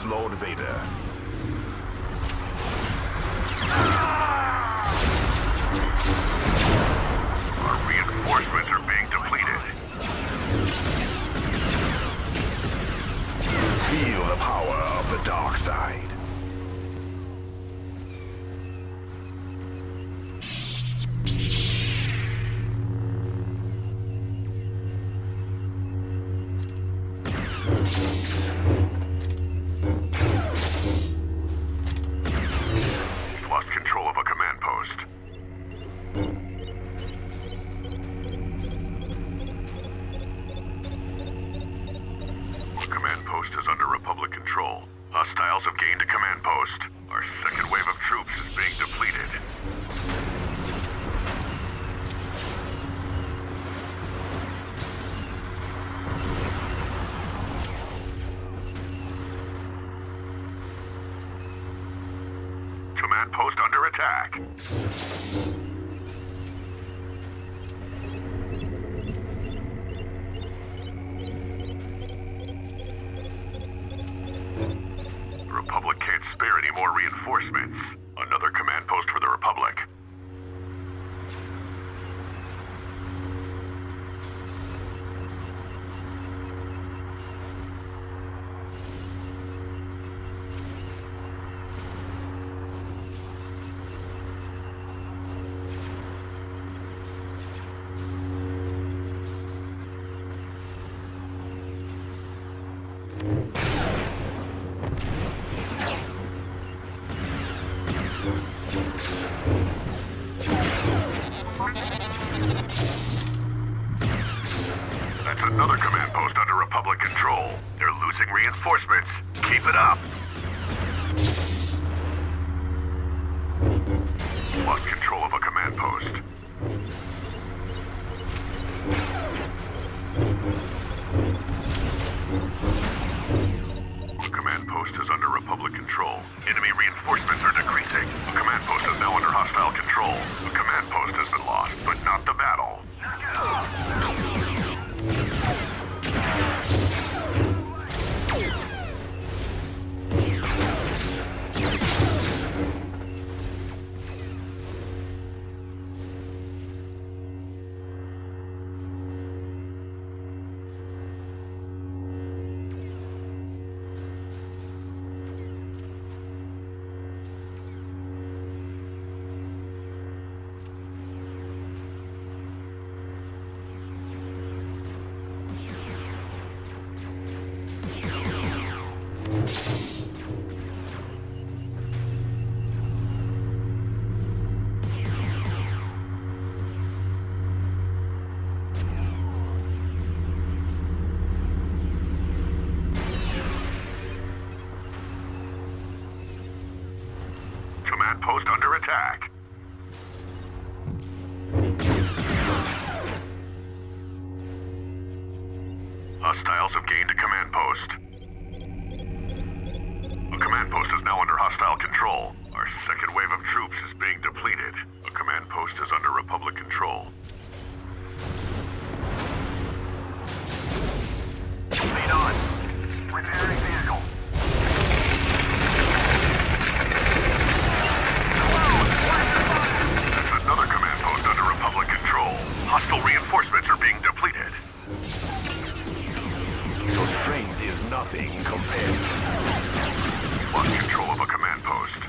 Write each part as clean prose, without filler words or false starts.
is Lord Vader. Our reinforcements are being depleted. Feel the power of the dark side. We've lost control of a command post. Command post is under Republic control. Hostiles have gained a command post. Our second wave of troops is being depleted. Command post under attack. The Republic can't spare any more reinforcements. Another command post for the Republic. That's another command post under Republic control. They're losing reinforcements. Keep it up. Lost control of a command post. The command post is under Republic control. Enemy reinforcements are decreasing. The command post is now under hostile control. The command post has been lost, but not the battle. Command post under attack. Hostiles have gained a command post. A command post is now under hostile control. Our second wave of troops is being depleted. A command post is under Republic control. Lead on. Repairing vehicle. That's another command post under Republic control. Hostile reinforcements are being depleted. Your strength is nothing compared. Lost control of a command post.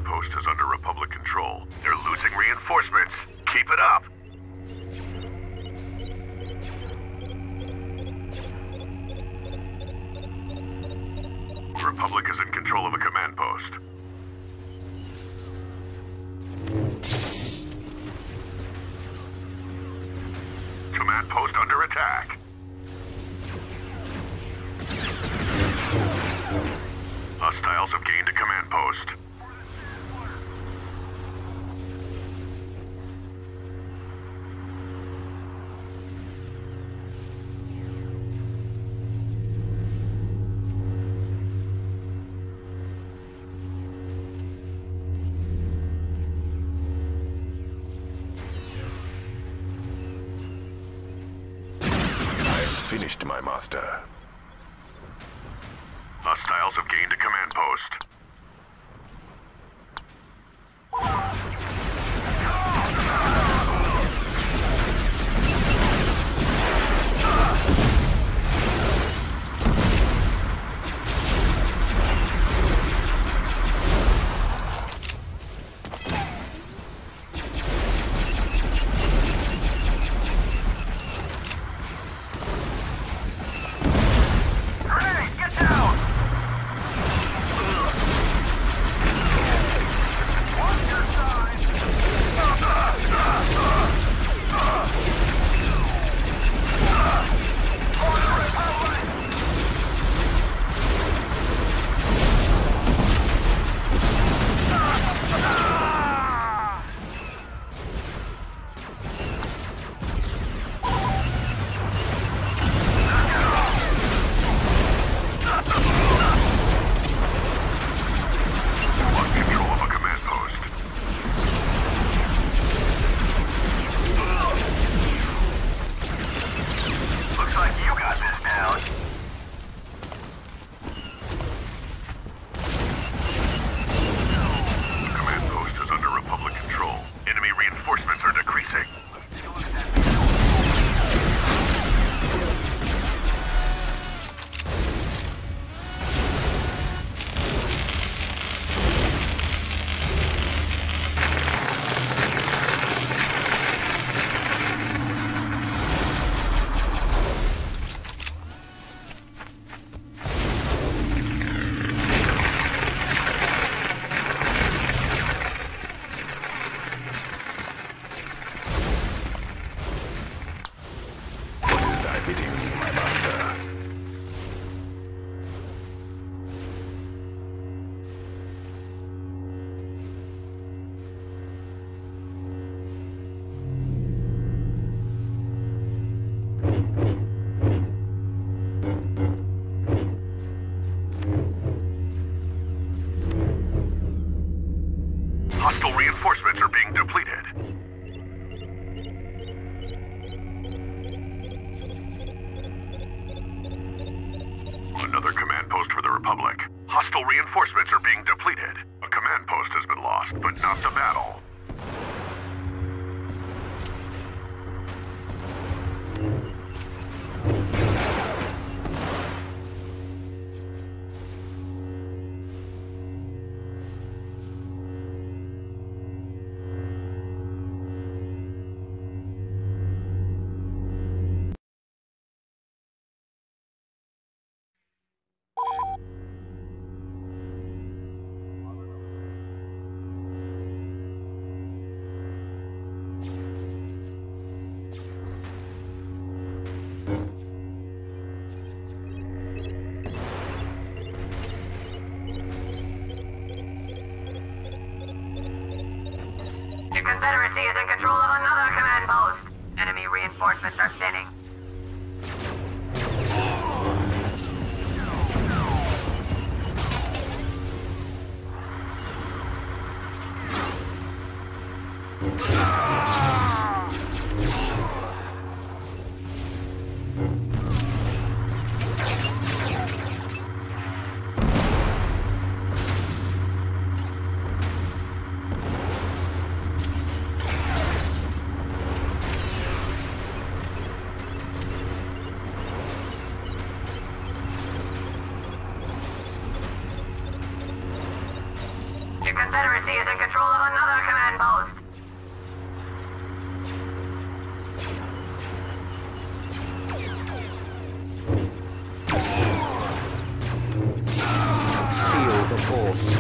post is under Republic control. They're losing reinforcements. Keep it up! Republic is in control of a command post. Command post under attack. Hostiles have gained a command post. Finished, my master. Hostiles have gained a command post. Hostile reinforcements are being depleted. Another command post for the Republic. Hostile reinforcements are being depleted. A command post has been lost, but not the battle. The Confederacy is in control of another command post. Enemy reinforcements are thinning. Confederacy is in control of another command post. Feel the force.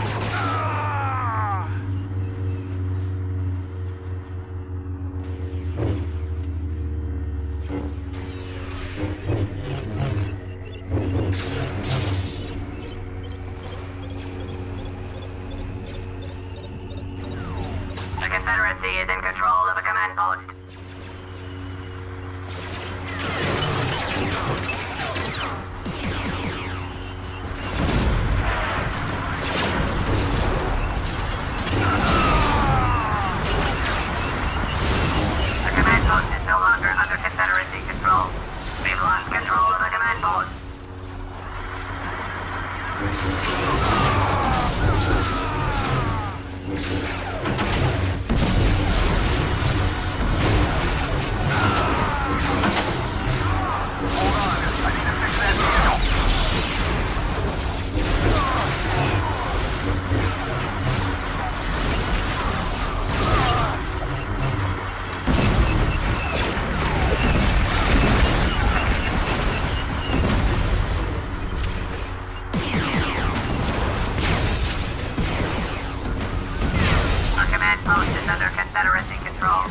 The Confederacy is in control of a command post. The command post is no longer under Confederacy control. We've lost control of the command post. Our command post is under Confederacy control.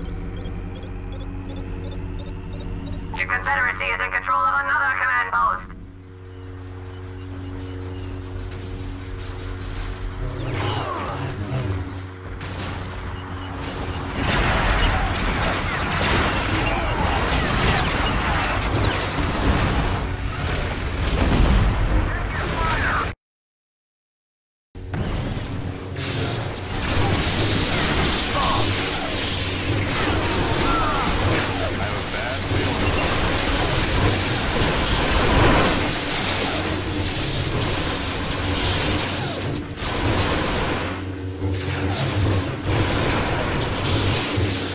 The Confederacy is in control of another command post.